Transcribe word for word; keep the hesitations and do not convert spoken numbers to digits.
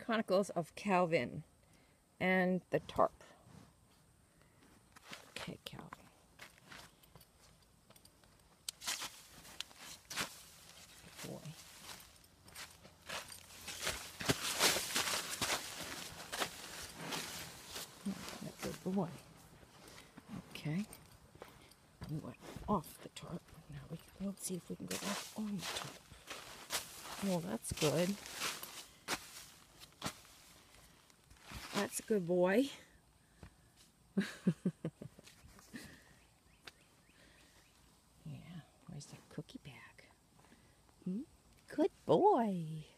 Chronicles of Calvin and the tarp. Okay, Calvin. Boy. That's a good boy. Okay. We went off the tarp. Now we can let's see if we can go off on the tarp. Well, that's good. That's a good boy. Yeah, where's the cookie bag? Hmm? Good boy.